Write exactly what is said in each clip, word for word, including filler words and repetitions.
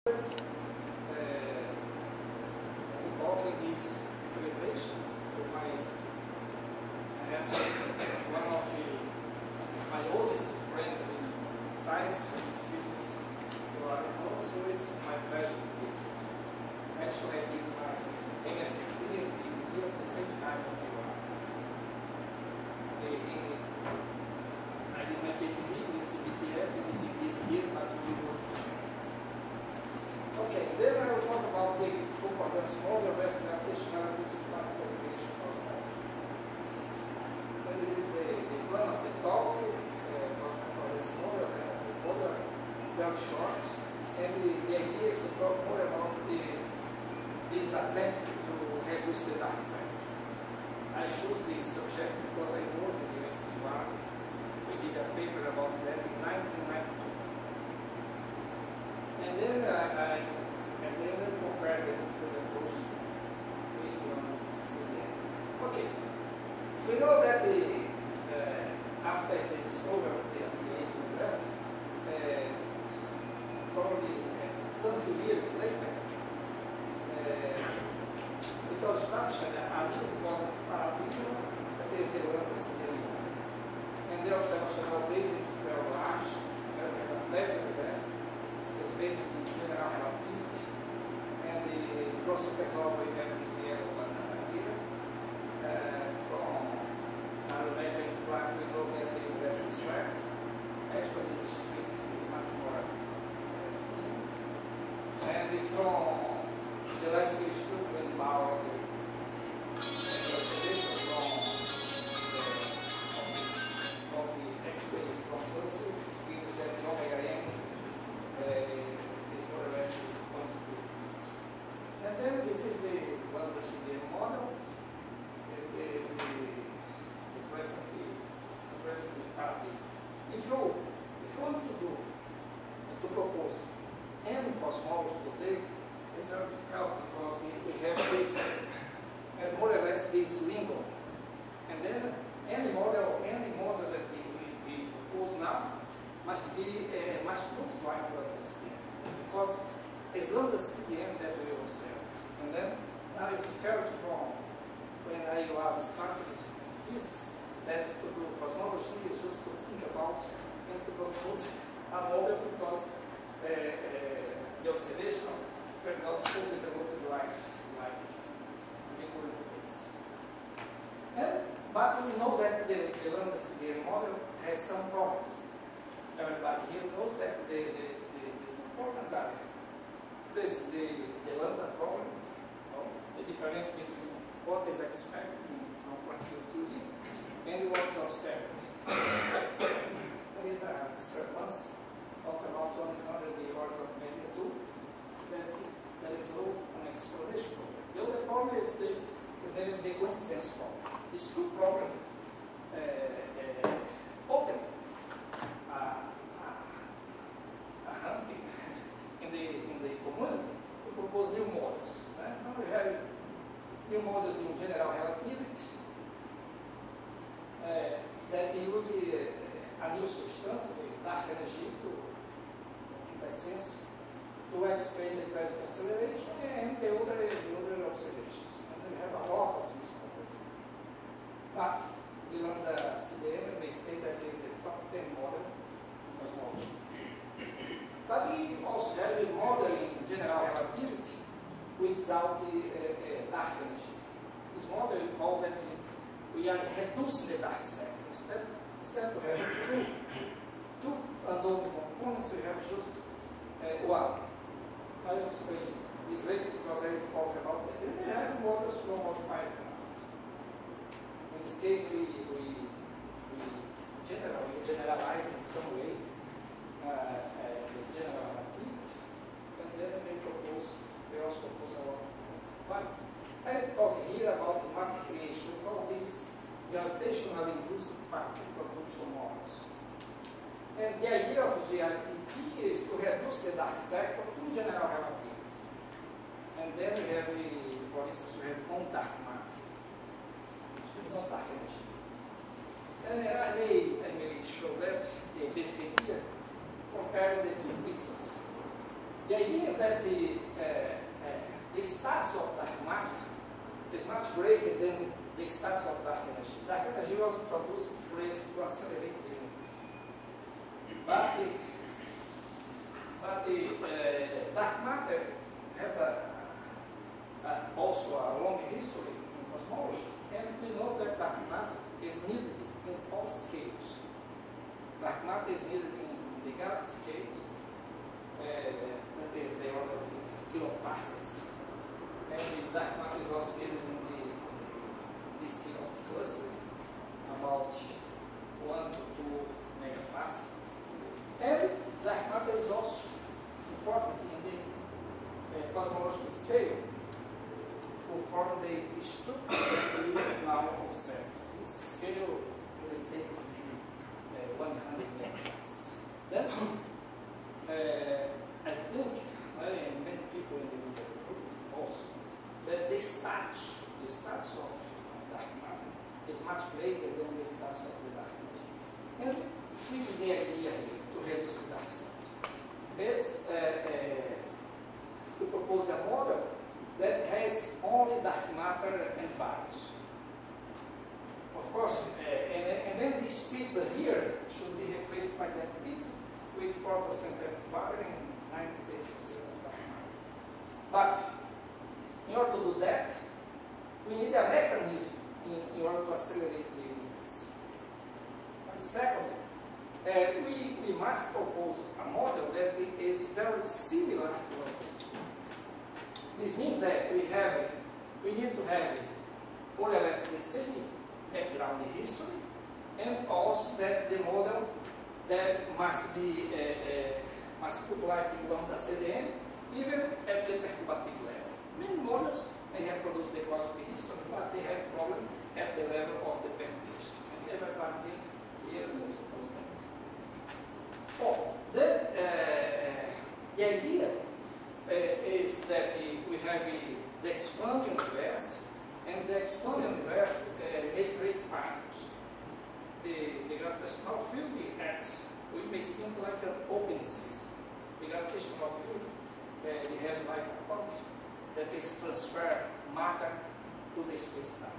As talking this celebration to my, I have one of the, my oldest friends in science, physics, you are also, it's my pleasure to be here. Actually, I did my M S C and P H D at the same time as you are. I did my P H D in C B T F and he did here, but we were. Okay, then I will talk about the concordance model versus adaptation analysis and correlation cosmology. Then this is the, the plan of the talk, uh, concordance model, uh, the model very short, and the, the idea is to talk more about the, this attempt to reduce the dark side. I chose this subject because I wrote in the U S C one, we did a paper about that in nineteen ninety-two. And then uh, I and then I compared them to the approach based on C D M. Okay, we know that the, uh, after the discovery of the S C A to the U S, uh, probably uh, some few years later, uh, it was established a new cosmic paradigm that is the lambda C D M. And the observational basis were large, uh, a flat universe. It's basically general relativity, and the cross supernova we have this year here. Uh, from Ademir flat, we know that the U S is trapped. Actually, this strip is much more thin. And from the last strip in power, the observation from the, of the, of the X-ray from Husserl gives that omega n is more or less points to. And then this is the lambda C D M model. Is the the, the present the present paradigm. If you if you want to do to propose any cosmology today, it's very difficult because we have this uh, more or less this lingo. And then any model any model that we, we, we propose now must be uh, must look like lambda C D M, because it's lambda C D M that we observe. And then now it's different from when I have started physics, that to do cosmology is just to think about and to propose a model, because uh, uh, the observation turned out so developed like like liquid liquids. And but we know that the, the lambda C D M model has some problems. Everybody here knows that the, the, the, the problems are this, the, the lambda problem, you know, the difference between what is expected from quantum theory and what's observed. There is a discrepancy of about one hundred orders of magnitude that there is no an explanation for it. The other problem is the, is the, the coincidence problem. These two problems uh, uh, open Uh, uh, uh, hunting in the in the community to propose new models. Right? Now we have new models in general relativity uh, that use uh, a new substance, the dark energy, to quintessence, to explain the present acceleration and the other, the other observations. And we have a lot of this problem. But the lambda C D M may say that it is the top ten model in cosmology. But we also have a model in general relativity without the uh, uh, dark energy. This model we call that we are reducing the dark side. Instead, instead of having two, two unknown components, we have just uh, one. I will explain this later because I will talk about that. And we have models from modified. In this case, we, we, we, general, we generalize in some way uh, uh, the general relativity, and then we propose, we also propose our but I talk here about the matter creation. We call this gravitational induced particle production models. And the idea of G I P P is to reduce the dark cycle in general relativity. And then we have, the, for instance, we have non-dark matter. Not dark energy. And I may, I may show that the basic idea comparing the two pieces. the idea is that the, uh, uh, the status of dark matter is much greater than the status of dark energy. Dark energy was produced first to accelerate the universe. But, uh, but uh, dark matter has a, a, also a long history in cosmology, and we know that dark matter is needed in all scales. Dark matter is needed in the galaxy scales, uh, that is the order of kiloparsecs, and the dark matter is also needed in the, the scale of clusters, about one to two megaparsecs. And dark matter is also important in the uh, cosmological scale to form the structure that we now observe. This scale will take uh, one hundred megaparsecs. Then, uh, I think, uh, and many people in the world also, that the status, the status of, of dark matter is much greater than the status of the dark energy. And which is the idea here, to reduce the dark side? Is uh, uh, to propose a model that has only dark matter and baryons. Of course, uh, and, and then this pizza here should be replaced by that pizza with four percent of baryon and ninety-six percent of dark matter. But in order to do that, we need a mechanism in, in order to accelerate the universe. And secondly, uh, we, we must propose a model that is very similar to this. This means that we have, we need to have more or less the same background in history, and also that the model that must be uh, uh, must look like in one of the C D M, even at the perturbative level. Many models may have produced the cause of the history, but they have problem at the level of the perturbation. And everybody here knows that. Oh, then uh, the idea uh, is that uh, we have uh, the expanding universe, and the expanding universe uh, may create particles. The, the gravitational field acts, we may seem like an open system. The gravitational field uh, behaves like a pump that is transfer matter to the space-time.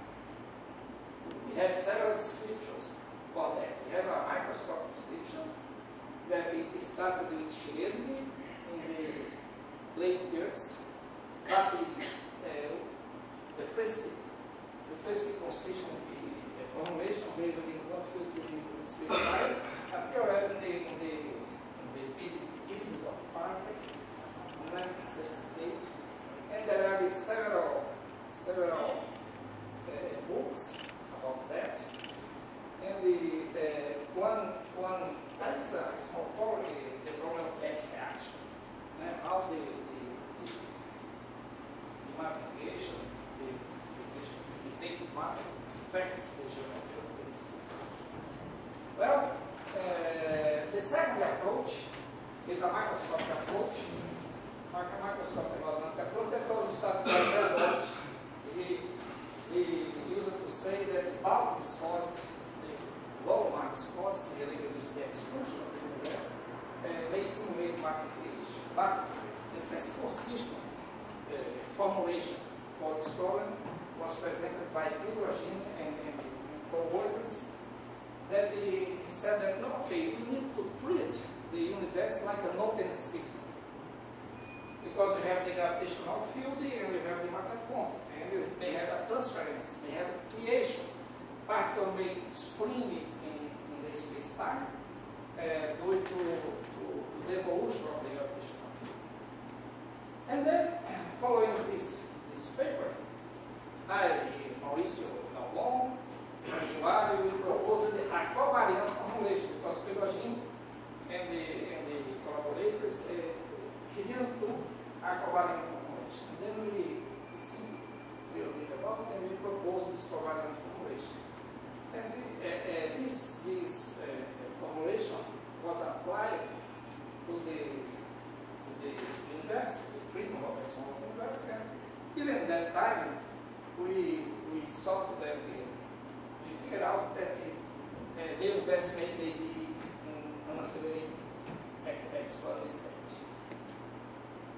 We have several descriptions for that. We have a microscopic description that it started with Schredni in the late DERCs, but the, uh, the first the first consistent formulation based on one field within the space-time appeared in the in the in the thesis of Parker in nineteen sixty-eight, and there are several several uh, books about that. And the uh, one one that is a small problem, the problem of back reaction, and how the the, the, the matter creation, the the naked matter affects the geometry of the universe. Well, uh, the second approach is a microscopic approach. Like a microscopic approach that was started by Grav. He he used to say that bulk viscosity, the low viscosity related with the expansion of the universe, uh, may simulate matter creation. But the first consistent uh, formulation for this problem was presented by Hydrogen and, and, and co-workers, that he said that, no, okay, we need to treat the universe like an open system. Because we have the gravitational field and we have the matter quantity, and we may have a transference, may have a creation. Particle may spring in, in the space-time uh, due to, to, to the evolution of the gravitational field. And then, following this, this paper, I, Mauricio Naulon, and we proposed the covariant formulation, because Pelogin and the, and the collaborators uh, he didn't do a covariant formulation. And then we, we see a little bit about it, and we proposed this covariant formulation. And the, uh, uh, this, this uh, formulation was applied to the, to the universe, to the freedom of the universe, and even that time, we, we saw that uh, we figured out that uh, the universe may be in an accelerating expanding state.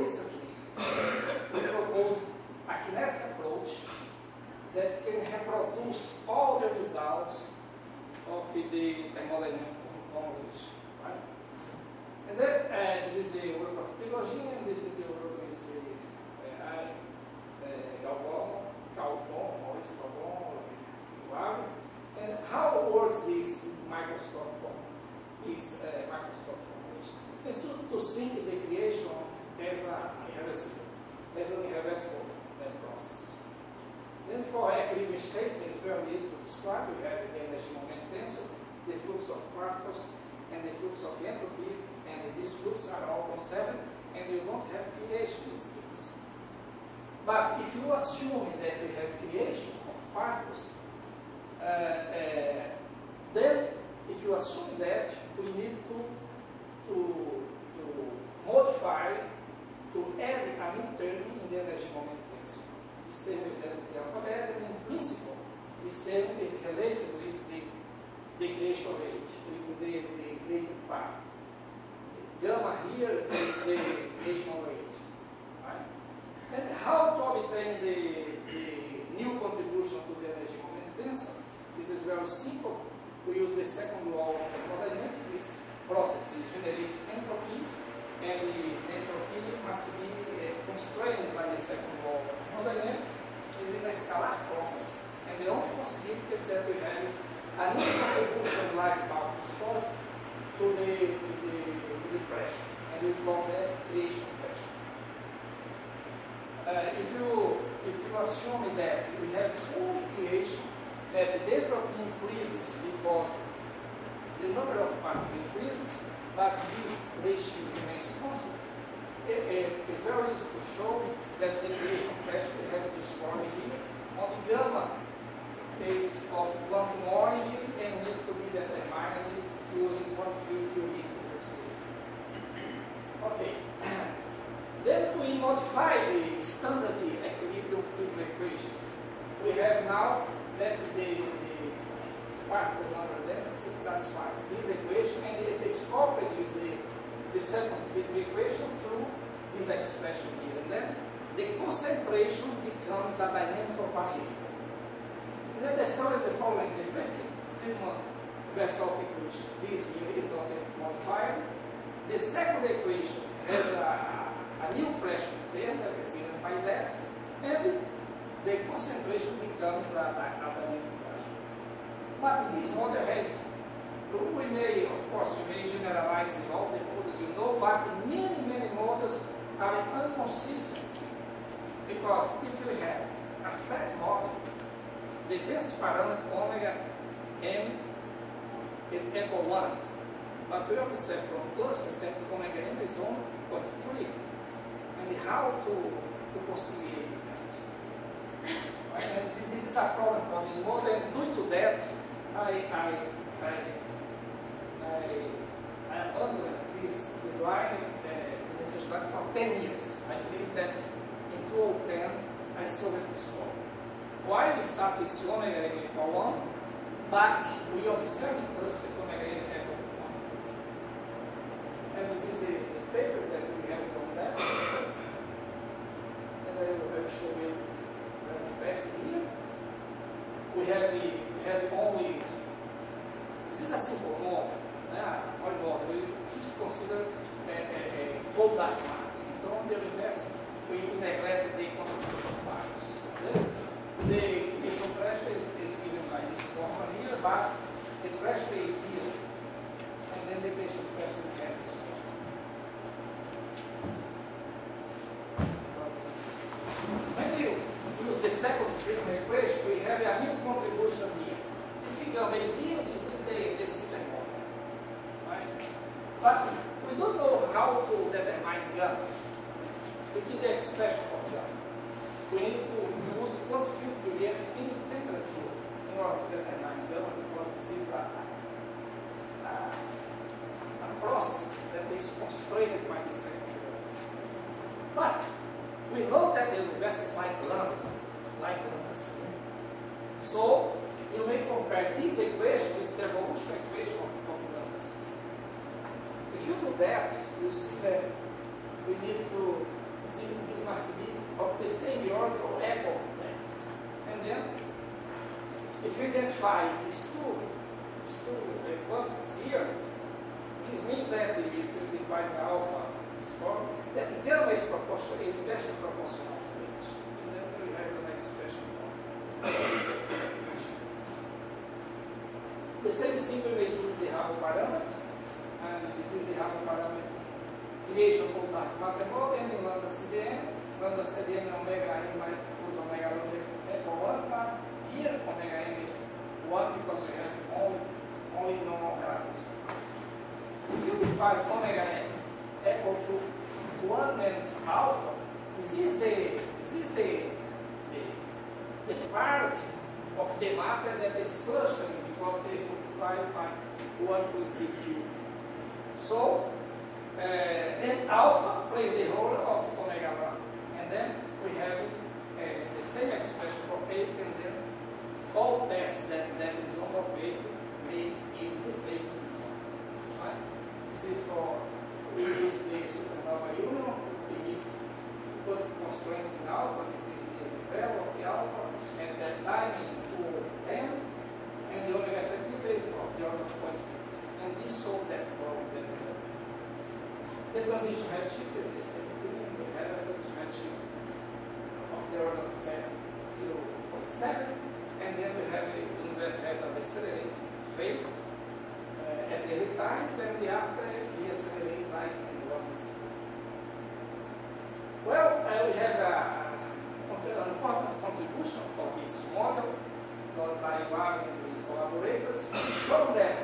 recently we proposed a kinetic approach that can reproduce all the results of the thermodynamic convolution, right? And then uh, this is the work of Pilogin, and this is the work with uh, uh, Galvão, Calvão, Maurice Calvão, Grav. And how works this microscope form, this uh, microscope formulation? Is to, to think the creation as a irreversible, as an irreversible uh, process. Then for equilibrium states, it's very easy to describe. We have the energy moment tensor, the flux of particles, and the flux of entropy, and these fluxes are all conserved, and you don't have creation in this case. But if you assume that you have creation of particles, uh, uh, then if you assume that, we need to, to, to modify, to add a new term in the energy moment tensor. This term is the alphabet, and in principle, this term is related with the, the creation rate, with the, the created part. Gamma here is the creation rate. Right? And how to obtain the, the new contribution to the energy moment tensor? This is very simple. We use the second law of thermodynamics. This process generates entropy, and the entropy must be uh, constrained by the second law of thermodynamics. This is a scalar process, and the only possibility is that we have a new contribution like about viscosity to the, to the, to the pressure, and we call that creation pressure. Uh, if you if you assume that we have only creation, that the entropy increases because the number of particles increases, but this ratio remains constant, it, it, it's very easy to show that the creation pressure has this formula here. On the gamma is of quantum origin and need to be determined using quantum field theory in this case. Okay. Then we modify the standard equilibrium field equations. We have now that the, the particle number density satisfies this equation, and the, the scope is the, the second field equation through this expression here. And then the concentration becomes a dynamical variable. And then the answer is the following: the first Friedmann-Grashof equation, this here is not modified. The second equation has a, a new pressure there that is given by that, and the concentration becomes a, a, a dynamic variable. But this model has, we may, of course, we may generalize in all the models you know, but many, many models are inconsistent. Because if you have a flat model, the test parameter omega m is equal one. But we observe from classes that omega m is one point three. And how to, to conciliate that? Right? And this is a problem for this model, and due to that, I, I, I, I, I abandoned this, this line, uh, this research line for ten years. I believe that in two thousand ten, I solved this problem. Why we start with omega n equal one, but we observe in class that omega n equal one. And this is the, the paper that we have on that. And I will, I will show you very fast here. We have the we have only, this is a simple model, né? Olha o model, we just consider a, a, a whole dark matter. Então, the reverse, we neglect the contribution of particles. The initial pressure is, is given by this formula here, but the pressure is zero, and then the initial pressure has this formula. When you use the second Friedmann equation, we have a new contribution here. If gamma is zero, this is the, the simple model. Right? But we don't know how to determine gamma. Which is the expression of gamma. We need to use quantum field theory at finite temperature in order to determine gamma, because this is a, a, a process that is constrained by this equation. But we know that the universe is like lambda, like lambda. So you may compare this equation with the evolution equation of, of lambda. If you do that, you see that we need to then if you identify these two, these two uh, quantities here, this means that if you define the alpha score, that the gamma is proportional, is inversely proportional to it. And then we have an expression for the same thing we do with the Hubble parameter, and this is the Hubble parameter creation of that mathematical and in lambda C D M. Lambda C D M and omega n plus omega lambda equal one, but here omega n is one because we have only, only normal characteristics. If you define omega n equal to one minus alpha, this is the this is the the, the part of the matter that is clustering because it is multiplied by one plus C cubed. So uh, then alpha plays the role of omega one, and then we have uh, the same expression for eight, and then all tests that that is on of eight may give the same result. Right? This is for we use the supernova union, we need to put constraints in alpha. This is the value of the alpha, and the timing to ten, and the omega effective is of the order of zero point two. And this solves that problem. That we have. The transition redshift is the same thing. We have a transition redshift of the order of zero point seven, and then we have the universe has an accelerated phase uh, at the early times, and the after we accelerate like in one second. Well, uh, we have a, an important contribution for this model done by Grav and the collaborators to show that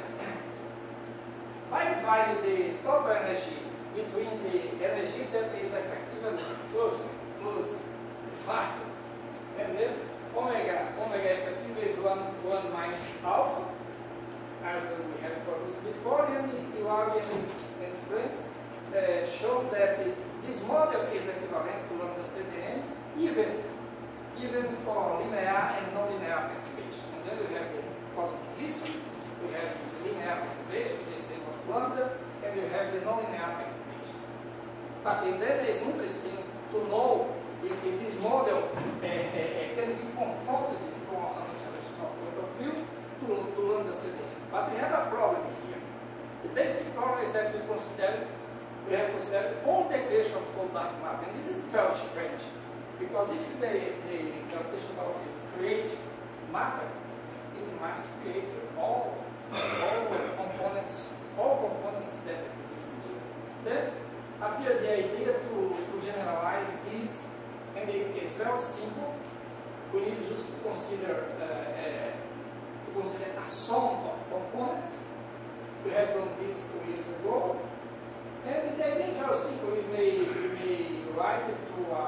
by dividing the total energy between the energy that is effectively plus plus five, and then omega omega effective is one one minus alpha, as we have produced before, and Grav and, and friends uh, show that the, this model is equivalent to lambda C D M even even for linear and non-linear perturbation. And then we have the cosmic history, we have linear perturbation, the same of lambda, and we have the non-linear perturbations. But and then it's interesting to know if this model uh, uh, can be confounded from an observational point of view to, to lambda C D M. But we have a problem here. The basic problem is that we consider we have considered all the equation of cold dark matter, and this is very strange because if the, the gravitational field create matter, it must create all, all components, all components that exist here. Then appeared the idea to, to generalize this, and it is very simple. We need just to consider uh, uh, to consider a sum of components. We have done this two years ago, and the idea is very simple. We may we may write it to a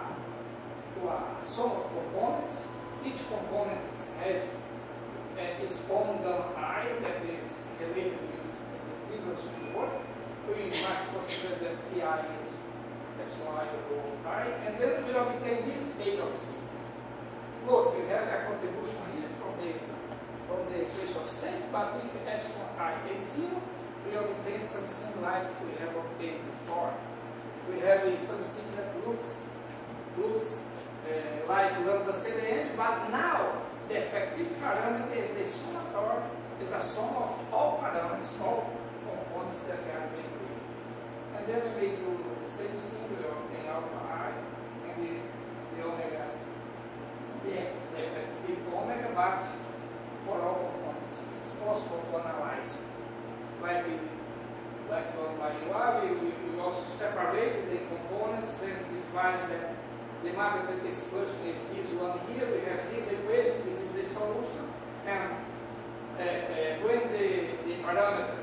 to a sum of components. Each component has uh, its own gamma I that is related with the inverse to work. We must consider that Pi is epsilon I over I, and then we obtain this state of C. Look, we have a contribution here from the from the equation of state, but if epsilon I is zero, we obtain something like we have obtained before. We have a something that looks looks uh, like lambda C D M, but now the effective parameter is the summator, is a sum of all parameters, all components that are being created. And then we may do the same thing, we obtain alpha I and the, the omega, the, the effective omega, but for all components. It's possible to analyze. Like we like done by Grav, we, we also separate the components and define that the matter that is question is this one here. We have this equation, this is the solution, and uh, uh, when the, the parameter,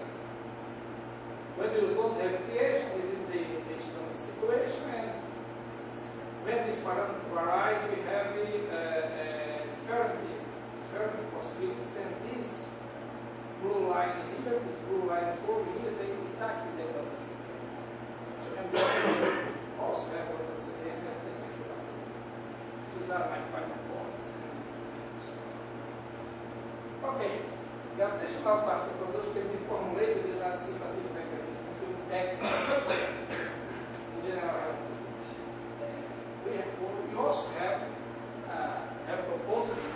when you don't have creation, this is the, the situation, and when this parameter arises, we have the uh, uh, fertility, fertility possibilities, and this blue line here, this blue line over here is exactly the lambda C D M. And then we also have lambda C D M. These are my final points. Okay, gravitational particle production can be formulated as anticipative mechanism to impact in general relativity. We, have, we also have, uh, have proposed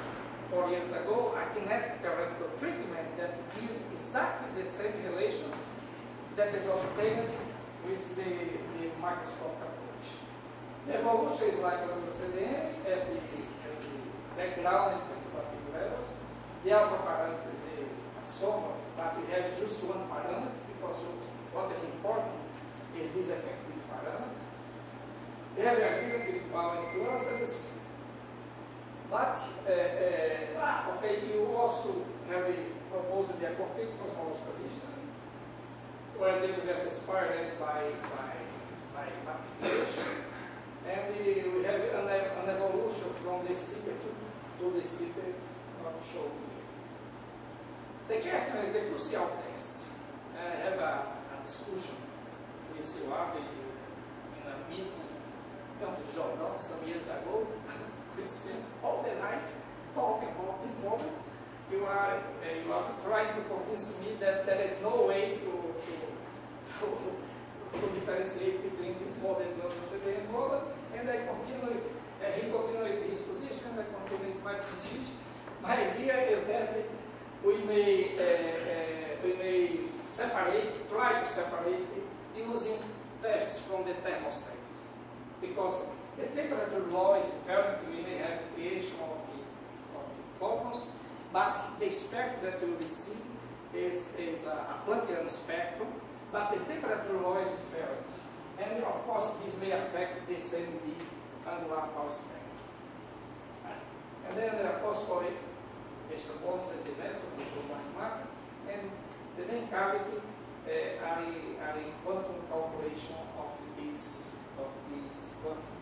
same relations that is obtained with the, the microscopic approach. The evolution is like on the C D M at the, at the background and quantitative levels. The alpha parameter is a, a sum of, but we have just one parameter because what is important is this effective parameter. We have agreement with power and clusters, but uh, uh, ah, okay, you also have a proposed the complete cosmological history, where the universe is inspired by by by application, and we, we have an, an evolution from the city to, to the city not shown here. The question is the crucial text. I have a, a discussion with Silvia in a meeting to Jordan some years ago. We spent all the night talking about this model. You are, uh, you are trying to convince me that there is no way to, to, to, to differentiate between this model and the C D M model, and I continue, uh, he continued his position, I continued my position. My idea is that we may, uh, uh, we may separate, try to separate using tests from the thermoset. Because the temperature law is different, we may have creation of the, of the photons, but the spectrum that we will see is, is a, a Planckian spectrum, but the temperature law is different. And of course, this may affect the same the angular power spectrum. Right. And then there are possible extra bonus as the mass of the global market, and the main cavity uh, are, are in quantum calculation of these of these quantum.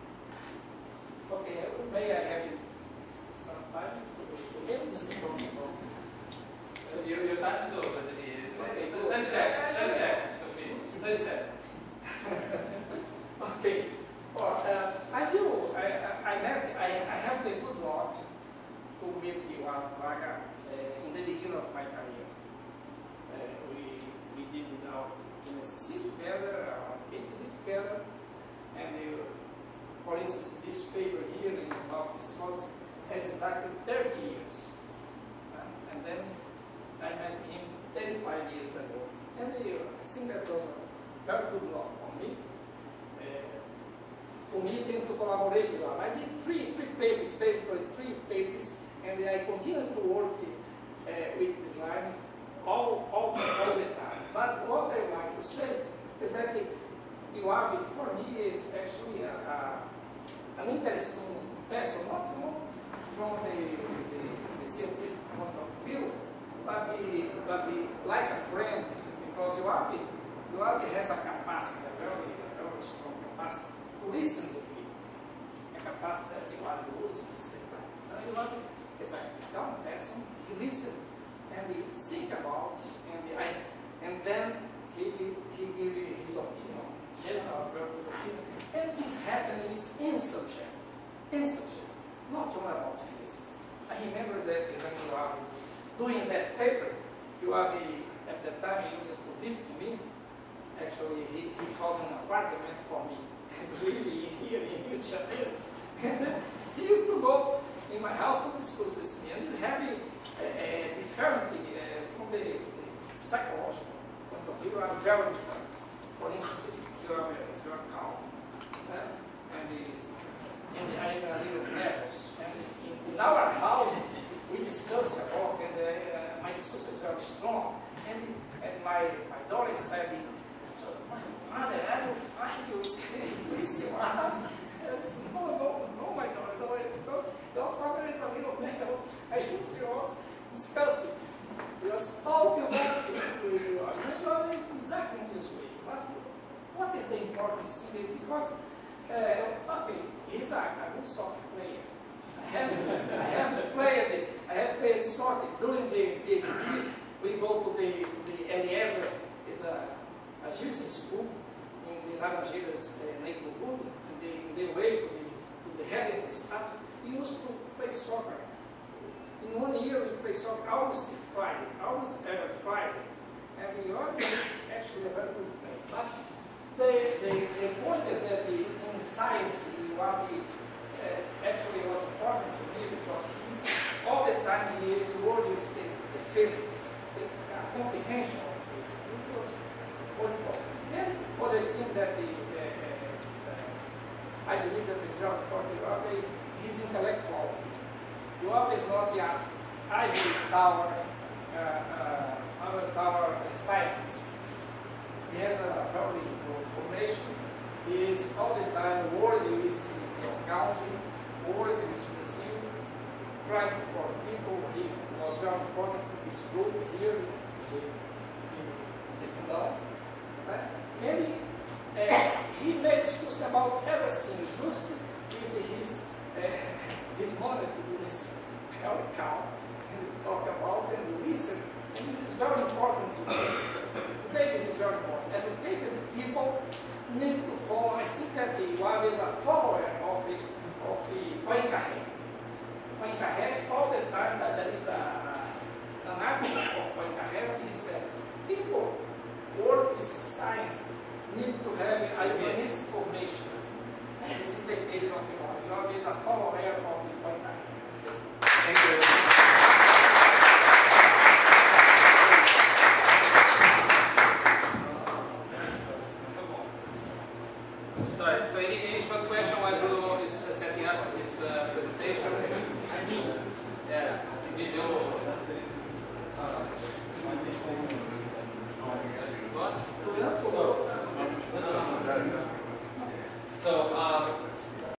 Okay, may I have some time to get this from So your, your time is over, that is. Okay, ten seconds, ten seconds to finish. ten seconds. Okay. Well, uh, I do, I, I, I, met, I, I have the good luck to meet you, Vaga, uh, in the beginning of my career. Uh, we, we did our M S C together, our PhD together, and uh, for instance, this paper here in about viscosity has exactly thirty years. Uh, and then I met him thirty-five years ago. And uh, I think that was a very good luck for me. Uh, to meet him, to collaborate with him. I did three, three papers, basically three papers, and I continue to work uh, with this line all, all, all the time. But what I like to say is that you are, for me, is actually a, a, an interesting person, not from the, the, the scientific point of view, but, the, but the, like a friend, because you are, you are has a capacity, a very, a very strong capacity to listen to people, a capacity that you are losing this time. You are is a young person, he listens and he think about, and he, I, and then he he gives his opinion, general opinion, and this happens in subject, in subject, not only about physics. I remember that when you are doing that paper, you are the, at the time he used to visit me. Actually, he, he found an apartment for me, really here in Rio de Janeiro. And then he used to go in my house to discuss this with me, and you have a, a, a different uh, from the, the psychological point of view, you are very different. For instance, you are, you are calm, uh, and, the, and the, I am a little nervous. And in, in our house, we discuss about, and uh, my discussion is very strong. And, and my, my daughter said, so, Father, I will find you, please, you are. No, no, no, my daughter, no, no, your father is a little nervous. I think he was discussing. He was talking about this to you. Your daughter is exactly this way. But what is the important thing is because, uh, okay, he's a, a good soccer player. I have, I have played, I have played soccer during the PhD. We go to the to the Eliezer, is a, a Jewish school in the Laranjeiras uh, neighborhood. In the way to the, to the heritage status, we used to play soccer. In one year, we play soccer almost Friday, almost every Friday. And the audience is actually a very good play. But the, the, the point is that the, in science, the Wabi uh, actually was important to me because he, all the time he is working with the, the physics, the uh, comprehension something that the, uh, uh, I believe that is very important. Joab is his intellectual. Joab is not the ivory tower, uh, uh, ivory tower scientist. He has a very good formation. He is all the time working with your country, working with Brazil, trying for people. He was very important to this group here in the Fundão. And he, uh, he made discuss about everything just with his, uh, his money to do this very calm and talk about and listen. And this is very important to me. Today this is very important. Educated people need to follow. I think that Joab is a follower of the, of the Poincaré. Poincaré, all the time that there is a, an article of Poincaré, he said,